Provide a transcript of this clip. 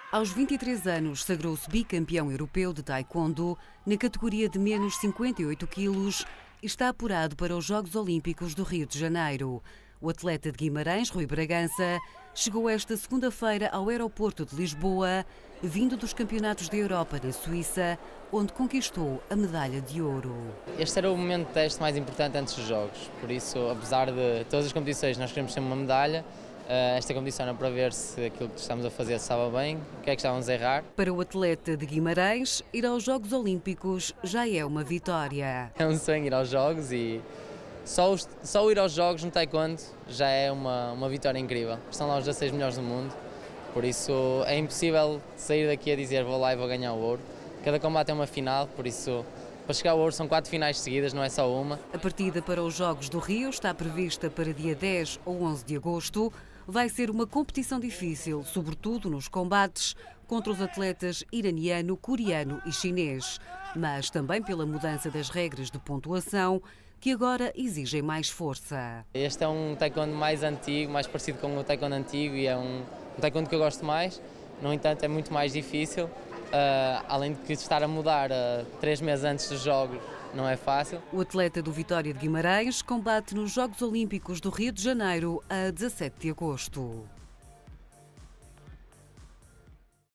Aos 23 anos, sagrou-se bicampeão europeu de taekwondo na categoria de menos 58 quilos e está apurado para os Jogos Olímpicos do Rio de Janeiro. O atleta de Guimarães, Rui Bragança, chegou esta segunda-feira ao aeroporto de Lisboa, vindo dos Campeonatos da Europa na Suíça, onde conquistou a medalha de ouro. Este era o momento de teste mais importante antes dos Jogos, por isso, apesar de todas as competições nós queremos ter uma medalha, esta competição era para ver se aquilo que estamos a fazer estava bem, o que é que estávamos a errar. Para o atleta de Guimarães, ir aos Jogos Olímpicos já é uma vitória. É um sonho ir aos Jogos e só ir aos Jogos no taekwondo já é uma vitória incrível. Estão lá os 16 melhores do mundo, por isso é impossível sair daqui a dizer vou lá e vou ganhar o ouro. Cada combate é uma final, por isso para chegar ao ouro são 4 finais seguidas, não é só uma. A partida para os Jogos do Rio está prevista para dia 10 ou 11 de agosto. Vai ser uma competição difícil, sobretudo nos combates contra os atletas iraniano, coreano e chinês, mas também pela mudança das regras de pontuação, que agora exigem mais força. Este é um taekwondo mais antigo, mais parecido com o taekwondo antigo e é um taekwondo que eu gosto mais, no entanto é muito mais difícil, além de que estar a mudar 3 meses antes dos Jogos não é fácil. O atleta do Vitória de Guimarães combate nos Jogos Olímpicos do Rio de Janeiro a 17 de agosto.